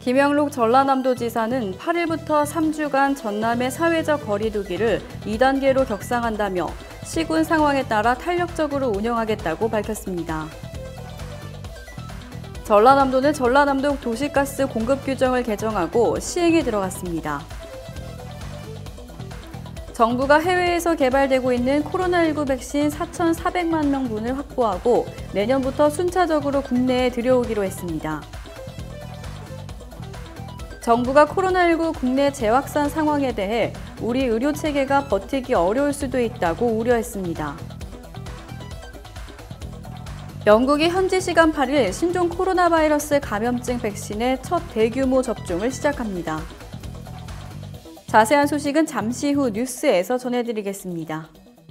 김영록 전라남도지사는 8일부터 3주간 전남의 사회적 거리 두기를 2단계로 격상한다며 시군 상황에 따라 탄력적으로 운영하겠다고 밝혔습니다. 전라남도는 전라남도 도시가스 공급 규정을 개정하고 시행에 들어갔습니다. 정부가 해외에서 개발되고 있는 코로나19 백신 4,400만 명분을 확보하고 내년부터 순차적으로 국내에 들여오기로 했습니다. 정부가 코로나19 국내 재확산 상황에 대해 우리 의료체계가 버티기 어려울 수도 있다고 우려했습니다. 영국이 현지 시간 8일 신종 코로나 바이러스 감염증 백신의 첫 대규모 접종을 시작합니다. 자세한 소식은 잠시 후 뉴스에서 전해드리겠습니다.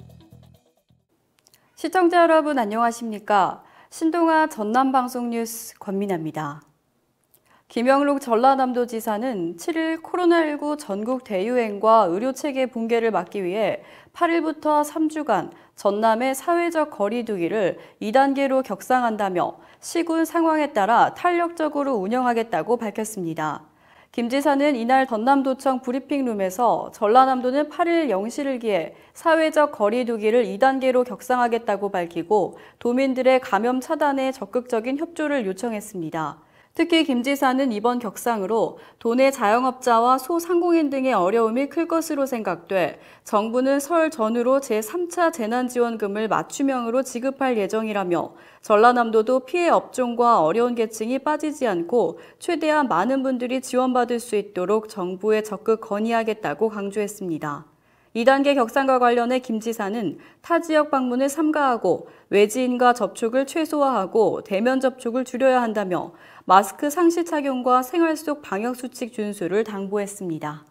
시청자 여러분 안녕하십니까? 신동아 전남방송 뉴스 권민아입니다. 김영록 전라남도지사는 7일 코로나19 전국 대유행과 의료체계 붕괴를 막기 위해 8일부터 3주간 전남의 사회적 거리 두기를 2단계로 격상한다며 시군 상황에 따라 탄력적으로 운영하겠다고 밝혔습니다. 김 지사는 이날 전남도청 브리핑룸에서 전라남도는 8일 0시를 기해 사회적 거리 두기를 2단계로 격상하겠다고 밝히고 도민들의 감염 차단에 적극적인 협조를 요청했습니다. 특히 김 지사는 이번 격상으로 도내 자영업자와 소상공인 등의 어려움이 클 것으로 생각돼 정부는 설 전후로 제3차 재난지원금을 맞춤형으로 지급할 예정이라며 전라남도도 피해 업종과 어려운 계층이 빠지지 않고 최대한 많은 분들이 지원받을 수 있도록 정부에 적극 건의하겠다고 강조했습니다. 2단계 격상과 관련해 김 지사는 타 지역 방문을 삼가하고 외지인과 접촉을 최소화하고 대면 접촉을 줄여야 한다며 마스크 상시 착용과 생활 속 방역수칙 준수를 당부했습니다.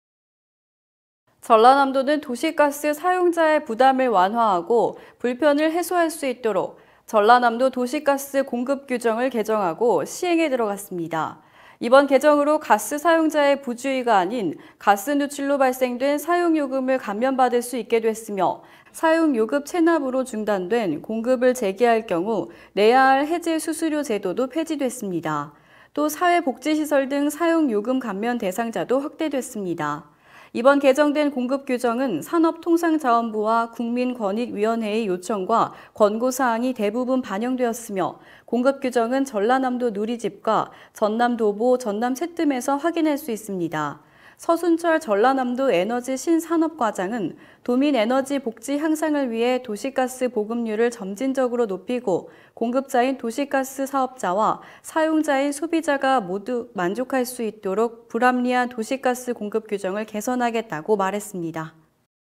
전라남도는 도시가스 사용자의 부담을 완화하고 불편을 해소할 수 있도록 전라남도 도시가스 공급 규정을 개정하고 시행에 들어갔습니다. 이번 개정으로 가스 사용자의 부주의가 아닌 가스 누출로 발생된 사용요금을 감면받을 수 있게 됐으며 사용요금 체납으로 중단된 공급을 재개할 경우 내야 할 해제 수수료 제도도 폐지됐습니다. 또 사회복지시설 등 사용요금 감면 대상자도 확대됐습니다. 이번 개정된 공급 규정은 산업통상자원부와 국민권익위원회의 요청과 권고사항이 대부분 반영되었으며 공급 규정은 전라남도 누리집과 전남도보, 전남채뜸에서 확인할 수 있습니다. 서순철 전라남도 에너지 신산업과장은 도민 에너지 복지 향상을 위해 도시가스 보급률을 점진적으로 높이고 공급자인 도시가스 사업자와 사용자인 소비자가 모두 만족할 수 있도록 불합리한 도시가스 공급 규정을 개선하겠다고 말했습니다.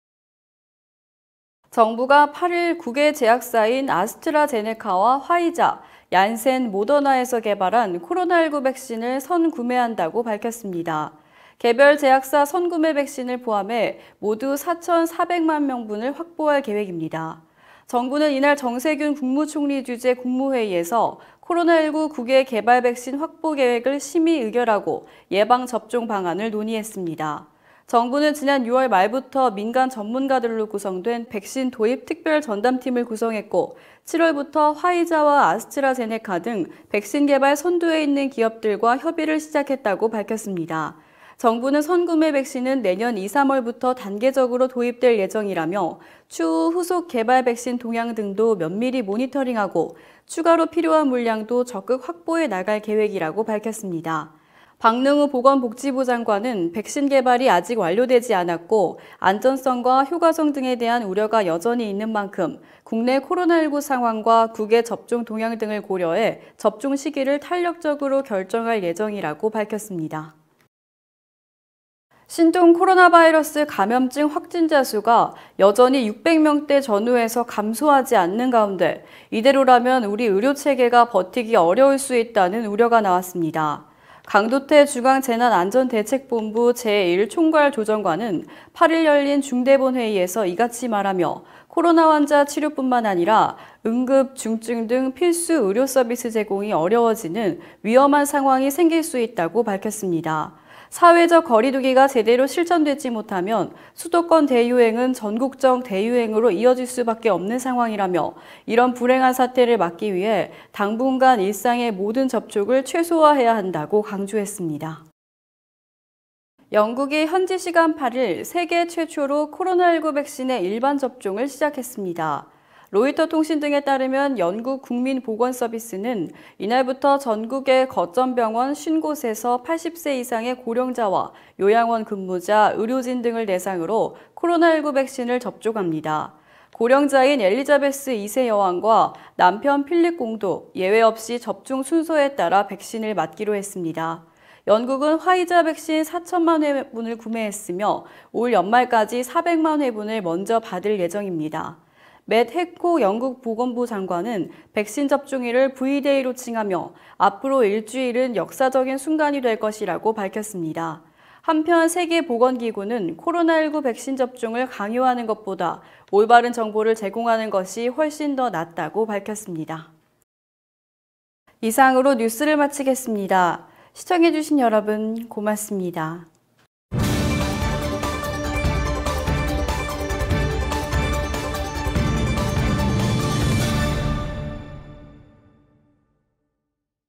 정부가 8일 국외 제약사인 아스트라제네카와 화이자, 얀센, 모더나에서 개발한 코로나19 백신을 선구매한다고 밝혔습니다. 개별 제약사 선구매 백신을 포함해 모두 4,400만 명분을 확보할 계획입니다. 정부는 이날 정세균 국무총리 주재 국무회의에서 코로나19 국외 개발 백신 확보 계획을 심의 의결하고 예방접종 방안을 논의했습니다. 정부는 지난 6월 말부터 민간 전문가들로 구성된 백신 도입 특별 전담팀을 구성했고 7월부터 화이자와 아스트라제네카 등 백신 개발 선두에 있는 기업들과 협의를 시작했다고 밝혔습니다. 정부는 선구매 백신은 내년 2, 3월부터 단계적으로 도입될 예정이라며 추후 후속 개발 백신 동향 등도 면밀히 모니터링하고 추가로 필요한 물량도 적극 확보해 나갈 계획이라고 밝혔습니다. 박능우 보건복지부 장관은 백신 개발이 아직 완료되지 않았고 안전성과 효과성 등에 대한 우려가 여전히 있는 만큼 국내 코로나19 상황과 국외 접종 동향 등을 고려해 접종 시기를 탄력적으로 결정할 예정이라고 밝혔습니다. 신종 코로나 바이러스 감염증 확진자 수가 여전히 600명대 전후에서 감소하지 않는 가운데 이대로라면 우리 의료체계가 버티기 어려울 수 있다는 우려가 나왔습니다. 강도태 중앙재난안전대책본부 제1총괄조정관은 8일 열린 중대본 회의에서 이같이 말하며 코로나 환자 치료뿐만 아니라 응급, 중증 등 필수 의료 서비스 제공이 어려워지는 위험한 상황이 생길 수 있다고 밝혔습니다. 사회적 거리두기가 제대로 실천되지 못하면 수도권 대유행은 전국적 대유행으로 이어질 수밖에 없는 상황이라며 이런 불행한 사태를 막기 위해 당분간 일상의 모든 접촉을 최소화해야 한다고 강조했습니다. 영국이 현지 시간 8일 세계 최초로 코로나19 백신의 일반 접종을 시작했습니다. 로이터 통신 등에 따르면 영국 국민보건서비스는 이날부터 전국의 거점병원 50곳에서 80세 이상의 고령자와 요양원 근무자, 의료진 등을 대상으로 코로나19 백신을 접종합니다. 고령자인 엘리자베스 2세 여왕과 남편 필립 공도 예외 없이 접종 순서에 따라 백신을 맞기로 했습니다. 영국은 화이자 백신 4천만 회분을 구매했으며 올 연말까지 400만 회분을 먼저 받을 예정입니다. 맷 해코 영국 보건부 장관은 백신 접종일을 V-Day로 칭하며 앞으로 일주일은 역사적인 순간이 될 것이라고 밝혔습니다. 한편 세계보건기구는 코로나19 백신 접종을 강요하는 것보다 올바른 정보를 제공하는 것이 훨씬 더 낫다고 밝혔습니다. 이상으로 뉴스를 마치겠습니다. 시청해주신 여러분 고맙습니다.